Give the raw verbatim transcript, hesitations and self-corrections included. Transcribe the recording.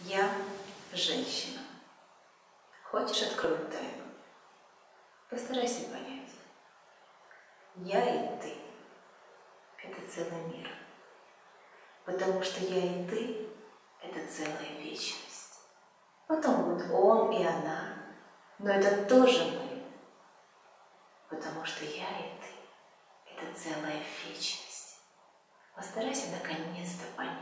Я женщина. Хочешь, открою тайну? Постарайся понять. Я и ты – это целый мир. Потому что я и ты – это целая вечность. Потом будет он и она, но это тоже мы. Потому что я и ты – это целая вечность. Постарайся наконец-то понять.